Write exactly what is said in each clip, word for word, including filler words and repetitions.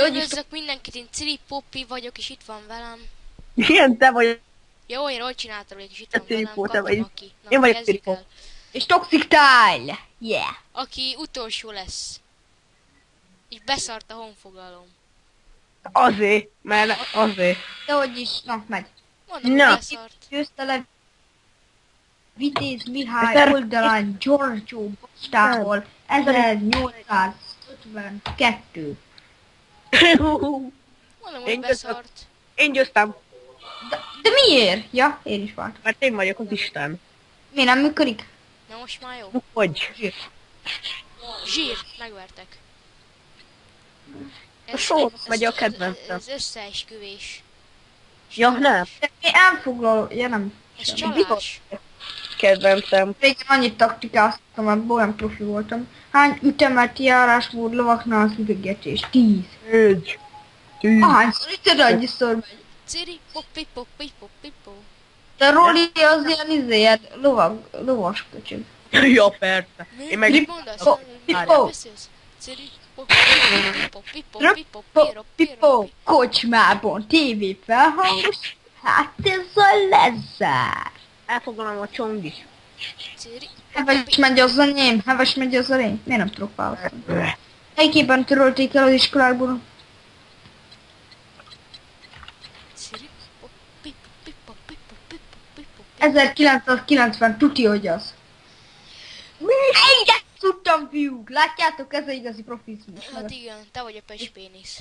Üdvözlök mindenkit, én Ciri Poppi vagyok, és itt van velem. Igen, te vagy. Jó, én rolt csináltam, és itt van velem, Ciri, te vagy. Aki. Na, Én vagyok kezdjük Ciri. el. És Toxic Tile! Yeah! Aki utolsó lesz. És beszart a honfoglalom. Azért, mert azért. De hogy is, na, megy. Mondom, Na. hogy beszart. Győzte le Vitéz Mihály Ezer- oldalán Giorgio Bostával ezernyolcszázötvenkettő. Mondom, hogy Én beszart. Én győztem, De, de miért? Ja, én is voltam. mert én vagyok az Isten. Miért nem működik? Na most már jó. Hogy? Zsír, megvertek. A sor megy a kedvencem. Ez összeesküvés. Ja, nem. De én elfoglaló, ja nem. Ez csalás. Kedvencem. Régen annyit taktikáztam, abból olyan profi voltam. Hány ütemet járásmód lovaknál az üvegetés? Tíz. Egy. Tíz. Ahányszor ütöd, annyiszor megy. Ciri Poppi Poppi Poppi Po. De Roli az ilyen izéjed, lovag, lovas köcsög. Ja, persze. Mi? Én meg... Mit mondasz? Pipo, Miről pipo. beszélsz? Ciri Poppi Poppi Poppi Poppi Pipo, Poppi pipo, kocsmában, tévé felhangos, hát ez a lezár. Elfoglalom a csongis. Ciri Heves megy az enyém, heves megy az enyém. Miért nem tudok választani? Melyiképpen törölték el az iskolákból? Ciri Poppi Poppi Poppi Poppi Poppi Poppi. ezerkilencszázkilencven, tuti, hogy az. Egyet tudtam, fiúk! Látjátok, ez egy igazi profizmus. Hát igen, te vagy a pespénisz.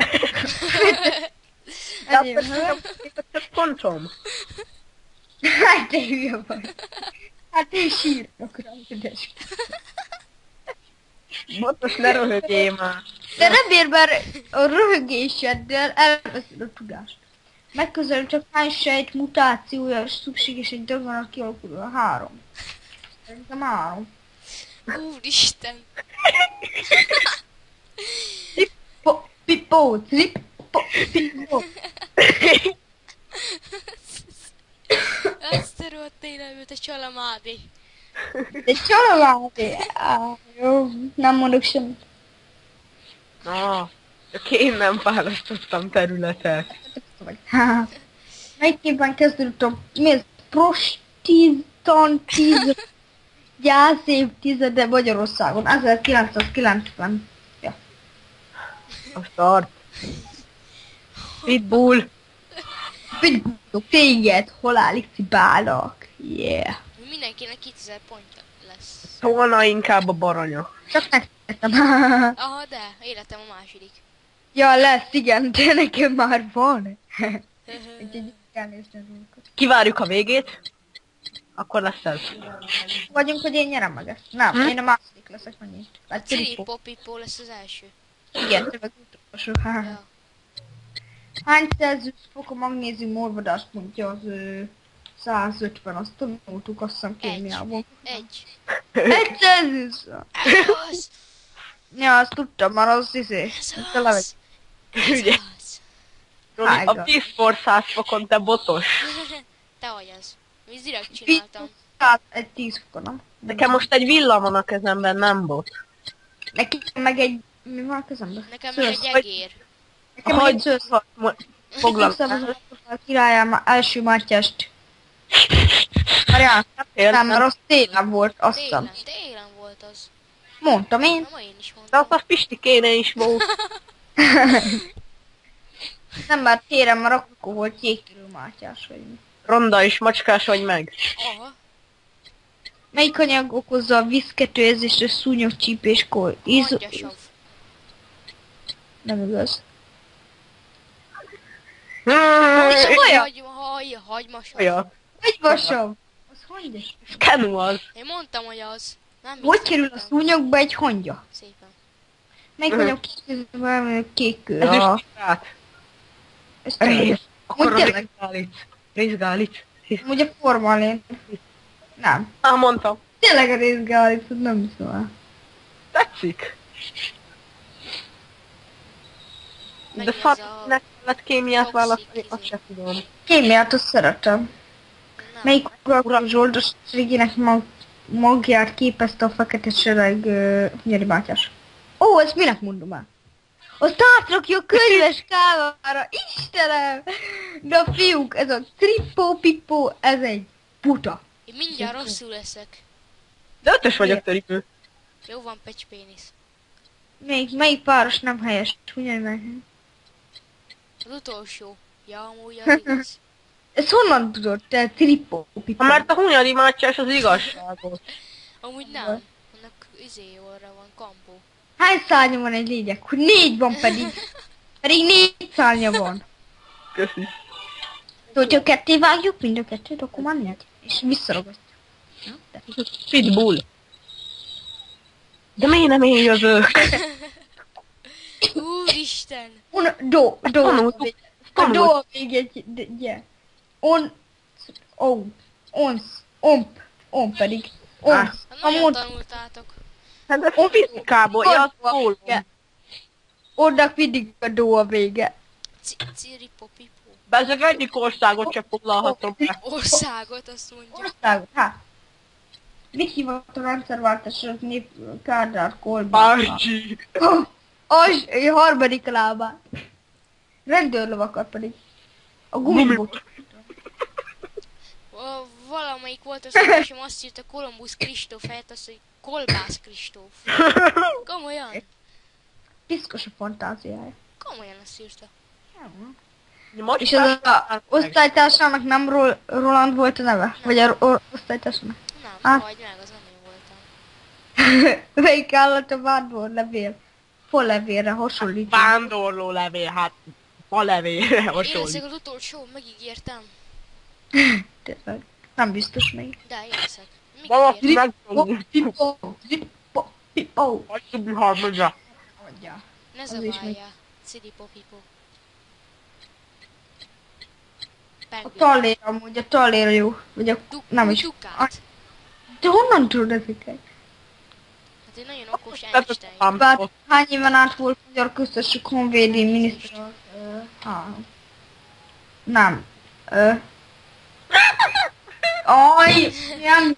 De Ezért, akkor csak pontom. hát te hülye vagy. Hát én sírtok rajta, de Botos, ne röhögjél már. De nem ér, mert a röhögéseddel elveszed a tudást. Megközelül csak hány sejt mutációja és szükséges egy dögönök kialakuló a három. Szerintem három. Úristen. Po, pipó, trip, po, pipó. Ezt a rohadt életből, a csalamádi. De csalóvádi. Á, jó, nem mondok semmit. Na, csak én nem választottam területet. Vagy. Melyikében kezdődött a... Mi ez? Prostitantiz... gyász évtizede Magyarországon. ezerkilencszázkilencven. Ja. A start. Pitbull. Pitbullok téged, hol állít bálak. Yeah. Mindenkinek kétezer pontja lesz. Volna inkább a baranya. Csak nektek. Aha, de életem a második. Ja, lesz, igen, de nekem már van. Úgyhogy elnézni az úrkat. Kivárjuk a végét. Akkor lesz ez. Vagyunk, hogy én nyerem meg ezt. Nem, Hm? én a második leszek megint. Hát Ciri Filippo. Poppi Po lesz az első. Igen, te meg utolsó. Ja. Hány Celsius fok a magnézium olvadáspontja az ö, százötven, azt tanultuk, azt hiszem kémiában. Egy. Egy Celsius! Az. Ja, azt tudtam, már az izé. Ez Ezt a levegy. az. Ugye? Ez az. Roli, a Hága. tíz for száz fokon te botos. Te vagy az. Mi direkt csináltam. Hát egy tíz fokon, nem? Nekem most egy villám van a kezemben, nem bot. Neki meg egy... Mi van a kezemben? Nekem meg egy Szősz. egér. Nekem meg egy Hogy szősz. foglal. Megszabadult a királyám első Mátyást. Várjál, nem, mert az télen volt, azt hiszem. Télen, télen volt az. Mondtam én. Na, ma én is De mondtam. az a Pistikéne is volt. Nem, mert téren, mert akkor volt jégkörül Mátyás, vagy mi. Ronda is, macskás vagy meg. Aha. Melyik anyag okozza a vízketőzést és szúnyogcsípéskor? Íz... Mondjasav. Nem igaz. És Olyan? Hagyma, hagyja, hagymasav. Olyan. Egy vasav. Az hangyas. Kenu az. Én mondtam, hogy az. Nem Hogy vicceltem. kerül a szúnyogba egy hangya? Szépen. Melyik Mhm. anyag kék, kék kő? Ez A... is hát. Ezt tudom. Rész. Akkor a Hogy tényleg? Rizgálic. Rizgálic. Ugye a formalén. Nem. Á, mondtam. Tényleg a részgálicot nem hiszem el. Tetszik. De Mennyi az szarnak kellett kémiát toxic választani, izé? azt sem tudom. Kémiát azt szeretem. Nem. Melyik ura Zsoldos végének mag magját képezte a fekete sereg uh, Nyeri Mátyás? Ó, ezt minek mondom el? Azt átrakja a könyves kávára, Istenem! Na fiúk, ez a tripó-pipó, ez egy buta. Én mindjárt rosszul leszek. De ötös vagyok töripő. Jó van, pecspénisz. Még melyik páros nem helyes? Ugyan meg. Az utolsó. Ja, amúgy az igaz. Ezt honnan tudod, te tripó-pipó? Ha mert a hunyadi mátyás az igazságot. Amúgy nem. Annak izé orra van, kampó. Hány szárnya van egy lényeg? Hogy négy van pedig. Pedig négy szárnya van. Köszi. Hogyha ketté vágjuk mind a kettőt, akkor már négy. És visszaragasztjuk. Na, de- Pitbull. De miért nem én jövök? Úristen! Un, do, do, Tanultuk. a do a végét, ugye. On, ó, ons, omp, om pedig. Ons. Ah. Hát A nagyon mond, tanultátok. Hát de fizikából, ja, az szól. Oda mindig a do a vége. Ciripopipó. Bezeg egyik országot sem foglalhatom be. Országot azt mondja. Országot, hát. Mit hívott a rendszerváltásra nép Kádár Kolbán? Bárcsi. Az, a harmadik lábát. Rendőrlovakat pedig. A gumibot. A, valamelyik volt az olvasom, azt írta Kolumbusz Kristóf helyett azt, hogy Kolbász Kristóf. Komolyan? Piszkos a fantáziája. Komolyan azt írta. Most És az a osztálytársának nem Ro- Roland volt a neve? Vagy a ro- osztálytársának? Nem, Ah. vagy meg, az nem én voltam. Melyik állat a vándor levél? Follevélre hasonlít. vándorló levél, hát fa levélre Én leszek hasonlít. az utolsó, megígértem. Tényleg. Nem biztos még. De én leszek. Valaki Megígértem. megtanul. Pipó, pipó, pipó. Hagyjuk harmadra. Adja. Ne Az is zaválja. Ciripopipó. A Penguin. tallér amúgy, a tallér jó. Vagy a... Du- nem is. Dukát. De honnan tudod ezeket? Hát egy nagyon okos Tehát Einstein. az Bár hány éven át volt magyar köztessük honvédi miniszter? Ö, három. Nem. Ö. Aj, nem.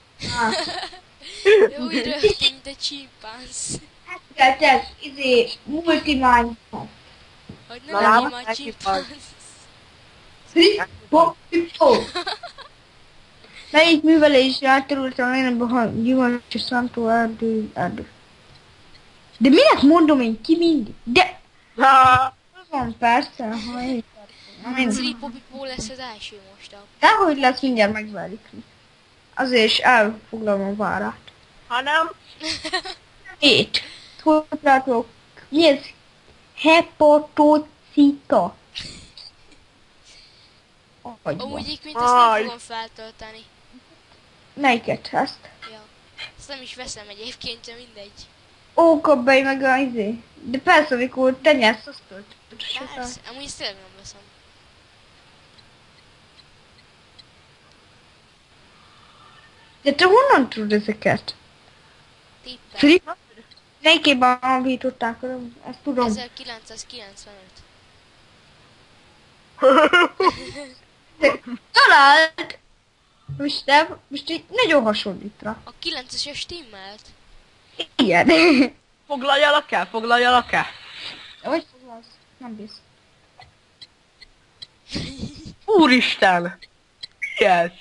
We röhögtünk, de chimpanz. Ez, izé, multimány. Hogy Na, nem lábad legyen már neki chimpanz. Pipó, pipó. Melyik művelés átterült a lényegbe, ha gyümölcs szántó erdő, erdő. De minek mondom én ki mindig? De... Van persze, ha én... én- Ciripopipó lesz az első most. a- Dehogy lesz, mindjárt megválik. Azért is elfoglalom a várát. Hanem Hét. Hogy látok? Mi ez? Hepatocita. Agyban. Amúgy egyébként ezt nem Aj. fogom feltölteni. Melyiket? Ezt? Ja. Ezt nem is veszem egyébként, de mindegy. Ó, kap be meg a izé. De persze, amikor te nyersz, azt töltöd. Persze, amúgy ezt tényleg nem veszem. De te honnan tudod ezeket? Tippel. Flip? Melyikében alapították? Ezt tudom. ezerkilencszázkilencvenöt. Talált! Most nem, most így nagyon hasonlít rá. A kilences stimmelt. Igen. foglaljalak el, foglaljalak el. Hogy foglalsz? Nem bíz. Úristen! Mi ez?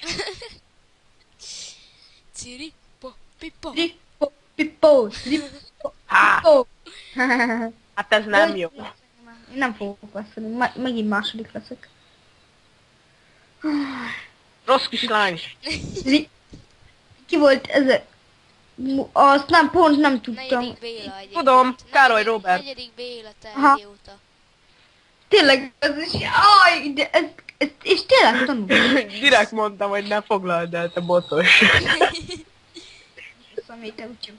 Ciri, po, pipo. Trippo, pipó, trippo, Há, pipó. hát ez nem jó. Én nem fogok veszeni, me- megint második leszek. Rossz kislány. Zi- Ki volt ez a... Mu- Azt nem, pont nem tudtam. Negyedik Béla egyébként. Tudom, Károly Negyedik- Róbert. Negyedik Béla, te Aha. idióta. Tényleg, ez is... Aj, de ez, ez, és tényleg tanul. Direkt mondtam, hogy ne foglald el, te botos. Amit te úgy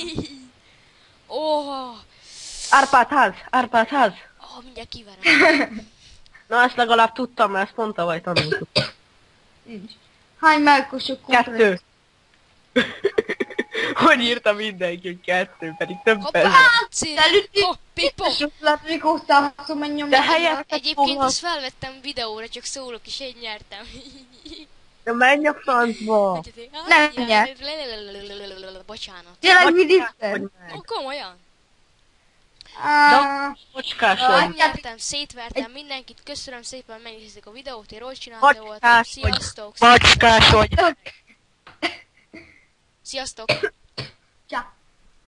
Óh, Árpád ház, Árpád ház. oh, mindjárt kiverem. Na ezt legalább tudtam, mert ezt mondta, vagy tanultuk. Nincs. Hány melkosok Kettő. Hogy írta mindenki, hogy kettő, pedig több Hoppá, ezer. Ciri, Előtti- po, pipo. Látszik, hozzászom egy nyomni. De helyett Egyébként azt felvettem videóra, csak szólok is, én nyertem. De menj a francba. Nem nyert. Bocsánat. Tényleg mi Hogy diszter? meg. Ó, komolyan. Á, Mocskás Jaj. vagy. Megnyertem, szétvertem mindenkit, köszönöm szépen, megnéztétek a videót, én Rolcs csinálta voltam. Macskás vagy. Sziasztok! Macskás vagy. Sziasztok! Csá.